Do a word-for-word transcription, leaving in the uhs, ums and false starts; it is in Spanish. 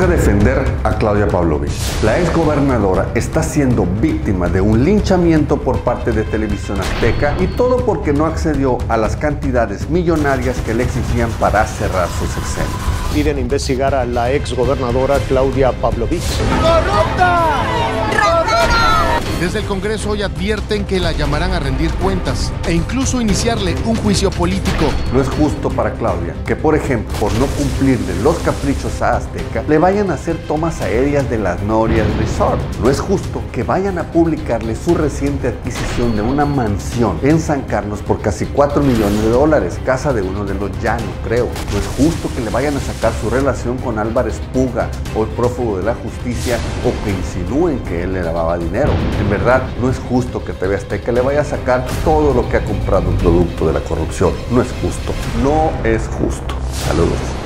Toca defender a Claudia Pavlovich. La exgobernadora está siendo víctima de un linchamiento por parte de Televisión Azteca, y todo porque no accedió a las cantidades millonarias que le exigían para cerrar su sexenio. Piden investigar a la exgobernadora Claudia Pavlovich. ¡Corrupta! Desde el Congreso hoy advierten que la llamarán a rendir cuentas e incluso iniciarle un juicio político. No es justo para Claudia que, por ejemplo, por no cumplirle los caprichos a Azteca, le vayan a hacer tomas aéreas de las Norias Resort. No es justo que vayan a publicarle su reciente adquisición de una mansión en San Carlos por casi cuatro millones de dólares, casa de uno de los Llanos, creo. No es justo que le vayan a sacar su relación con Álvarez Puga, o el prófugo de la justicia, o que insinúen que él le lavaba dinero. En verdad, no es justo que T V Azteca le vaya a sacar todo lo que ha comprado en producto de la corrupción. No es justo. No es justo. Saludos.